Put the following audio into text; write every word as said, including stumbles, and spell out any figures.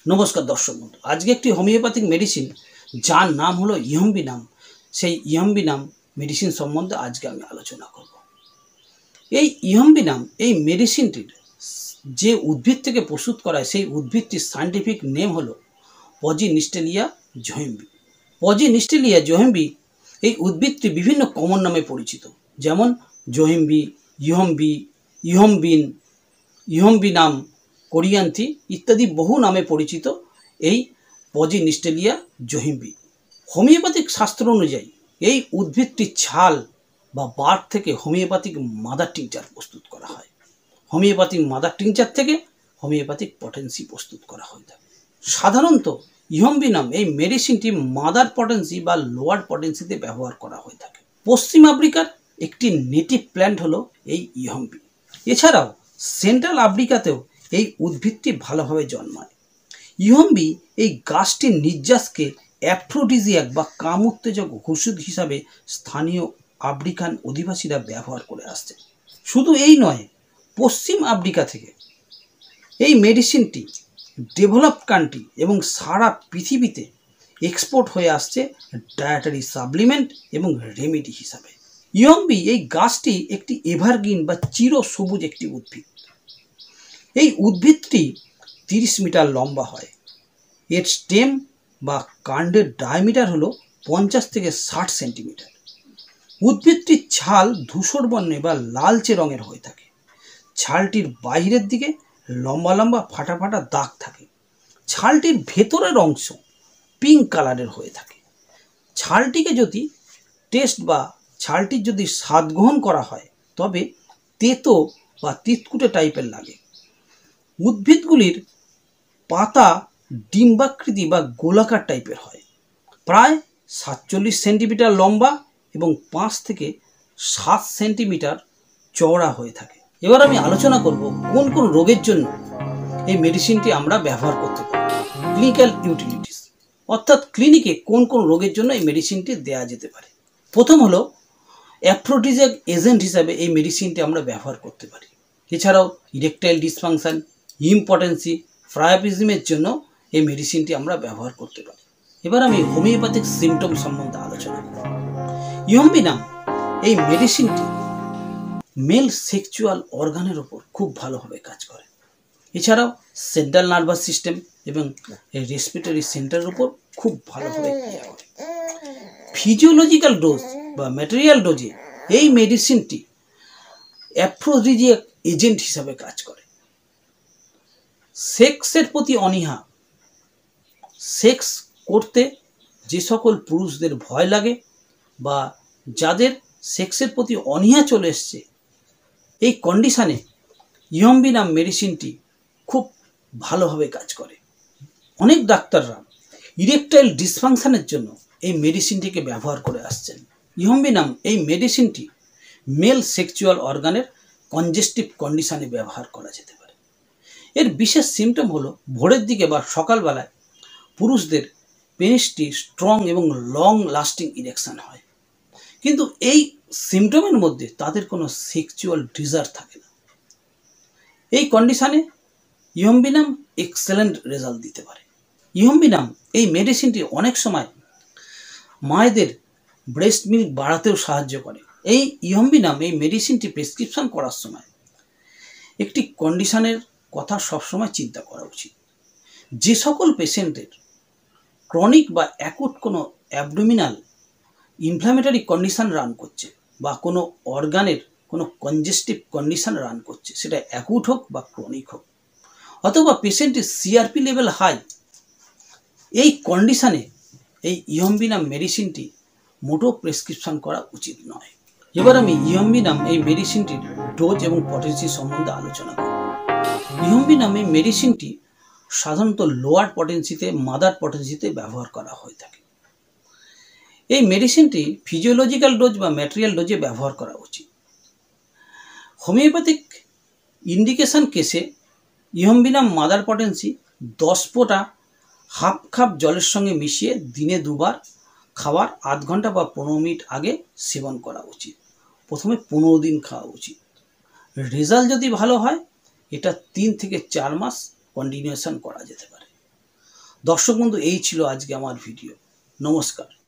नमस्कार दर्शक बंधु आज के एक होमिओपैथिक मेडिसिन जार नाम हलो इयम्बिनाम से इयम्बिनाम मेडिसिन सम्बन्धे आज के आलोचना करब। এই ইয়ম্বিনাম এই মেডিসিনটির যে উদ্ভিদ থেকে প্রস্তুত করা হয় সেই উদ্ভিদটির সায়েন্টিফিক নেম হলো পজিনিস্টেলিয়া জোহেম্বি। পজিনিস্টেলিয়া জোহেম্বি এই উদ্ভিদটি বিভিন্ন কমন নামে পরিচিত, যেমন জোহেম্বি, ইয়ম্বি, ইয়ম্বিন, ইয়ম্বিনাম, কোরিয়ান্থি ইত্যাদি বহু নামে পরিচিত এই পজিনিস্টেলিয়া জোহেম্বি। হোমিওপ্যাথিক শাস্ত্র অনুযায়ী এই উদ্ভিদটির ছাল বা বার্ক থেকে হোমিওপ্যাথিক মাদার টিংচার প্রস্তুত করা হয়। হোমিওপ্যাথিক মাদার টিংচার থেকে হোমিওপ্যাথিক পটেন্সি প্রস্তুত করা হয়ে থাকে। সাধারণত ইয়ম্বিনাম এই মেডিসিনটি মাদার পটেন্সি বা লোয়ার পটেন্সিতে ব্যবহার করা হয়ে থাকে। পশ্চিম আফ্রিকার একটি নেটিভ প্ল্যান্ট হলো এই ইয়ম্বি। এছাড়াও সেন্ট্রাল আফ্রিকাতেও এই উদ্ভিদটি ভালোভাবে জন্মায়। ইয়ম্বি এই গাছটির নির্যাসকে অ্যাফ্রোডিজিয়াক বা কাম উত্তেজক ওষুধ হিসাবে স্থানীয় আফ্রিকান অধিবাসীরা ব্যবহার করে আসছে। শুধু এই নয়, পশ্চিম আফ্রিকা থেকে এই মেডিসিনটি ডেভেলপড কান্ট্রি এবং সারা পৃথিবীতে এক্সপোর্ট হয়ে আসছে ডায়েটারি সাপ্লিমেন্ট এবং রেমেডি হিসাবে। ইয়ম্বি এই গাছটি একটি এভারগ্রিন বা চির সবুজ একটি উদ্ভিদ। এই উদ্ভিদটি তিরিশ মিটার লম্বা হয়। এর স্টেম বা কাণ্ডের ডায়ামিটার হলো পঞ্চাশ থেকে ষাট সেন্টিমিটার। উদ্ভিদটির ছাল ধূসর বর্ণে বা লালচে রঙের হয়ে থাকে। ছালটির বাইরের দিকে লম্বা লম্বা ফাটা ফাটা দাগ থাকে। ছালটির ভেতরের অংশ পিঙ্ক কালারের হয়ে থাকে। ছালটিকে যদি টেস্ট বা ছালটির যদি স্বাদ গ্রহণ করা হয় তবে তেতো বা তিতকুটে টাইপের লাগে। উদ্ভিদগুলির পাতা ডিম্বাকৃতি বা গোলাকার টাইপের হয়, প্রায় সাতচল্লিশ সেন্টিমিটার লম্বা এবং পাঁচ থেকে সাত সেন্টিমিটার চওড়া হয়ে থাকে। এবার আমি আলোচনা করব কোন কোন রোগের জন্য এই মেডিসিনটি আমরা ব্যবহার করতে পারি। ক্লিনিক্যাল ইউটিলিটিস অর্থাৎ ক্লিনিকে কোন কোন রোগের জন্য এই মেডিসিনটি দেওয়া যেতে পারে। প্রথম হলো অ্যাফ্রোডিজিয়াক এজেন্ট হিসাবে এই মেডিসিনটি আমরা ব্যবহার করতে পারি। এছাড়াও ইরেকটাইল ডিসফাংশন, ইম্পটেন্সি, প্রায়াপিজমের জন্য এই মেডিসিনটি আমরা ব্যবহার করতে পারি। এবার আমি হোমিওপ্যাথিক সিমটম সম্বন্ধে আলোচনা করব। ইয়ম্বিনাম এই মেডিসিনটি মেল সেক্সুয়াল অর্গানের ওপর খুব ভালোভাবে কাজ করে। এছাড়াও সেন্ট্রাল নার্ভাস সিস্টেম এবং রেসপিরেটরি সেন্টারের উপর খুব ভালোভাবে ক্রিয়া করে। ফিজিওলজিক্যাল ডোজ বা ম্যাটেরিয়াল ডোজে এই মেডিসিনটি অ্যাফ্রোডিজিয়াক এজেন্ট হিসাবে কাজ করে। সেক্সের প্রতি অনীহা, সেক্স করতে যে সকল পুরুষদের ভয় লাগে বা যাদের সেক্সের প্রতি অনীহা চলে এসছে, এই কন্ডিশানে ইয়ম্বিনাম মেডিসিনটি খুব ভালোভাবে কাজ করে। অনেক ডাক্তাররা ইরেকটাইল ডিসফাংশনের জন্য এই মেডিসিনটিকে ব্যবহার করে আসছেন। ইয়ম্বিনাম এই মেডিসিনটি মেল সেক্সুয়াল অর্গানের কনজেস্টিভ কন্ডিশানে ব্যবহার করা যেতে পারে। এর বিশেষ সিমটম হলো ভোরের দিকে বা সকালবেলায় পুরুষদের পেনিসটি স্ট্রং এবং লং লাস্টিং ইরেকশন হয়, কিন্তু এই সিমটমের মধ্যে তাদের কোনো সেক্সুয়াল ডিজায়ার থাকে না। এই কন্ডিশানে ইয়ম্বিনাম এক্সেলেন্ট রেজাল্ট দিতে পারে। ইয়ম্বিনাম এই মেডিসিনটি অনেক সময় মায়েদের ব্রেস্ট মিল্ক বাড়াতেও সাহায্য করে। এই ইয়ম্বিনাম এই মেডিসিনটি প্রেসক্রিপশন করার সময় একটি কন্ডিশনের কথা সবসময় চিন্তা করা উচিত। যে সকল পেশেন্টের ক্রনিক বা অ্যাকুট কোনো অ্যাবডোমিনাল ইনফ্ল্যামেটরি কন্ডিশন রান করছে বা কোনো অর্গানের কোনো কনজেস্টিভ কন্ডিশন রান করছে, সেটা অ্যাকুট হোক বা ক্রনিক হোক, অথবা পেশেন্টের সিআরপি লেভেল হাই, এই কন্ডিশানে এই ইয়ম্বিনাম মেডিসিনটি মোটেও প্রেসক্রিপশন করা উচিত নয়। এবার আমি ইয়ম্বিনাম এই মেডিসিনটির ডোজ এবং পটেন্সি সম্বন্ধে আলোচনা করব। ইয়ম্বিনাম এই মেডিসিনটি সাধারণত লোয়ার পটেন্সিতে মাদার পটেন্সিতে ব্যবহার করা হয়ে থাকে। এই মেডিসিনটি ফিজিওলজিক্যাল ডোজ বা ম্যাটেরিয়াল ডোজে ব্যবহার করা উচিত। হোমিওপ্যাথিক ইন্ডিকেশন কেসে ইয়ম্বিনাম মাদার পটেন্সি দশ ফোঁটা হাফ কাপ জলের সঙ্গে মিশিয়ে দিনে দুবার খাওয়ার আধ ঘন্টা বা পনেরো মিনিট আগে সেবন করা উচিত। প্রথমে পনেরো দিন খাওয়া উচিত। রেজাল্ট যদি ভালো হয় এটা তিন থেকে চার মাস কন্টিনিউশন করা যেতে পারে। দর্শক বন্ধু, এই ছিল আজকে আমার ভিডিও। নমস্কার।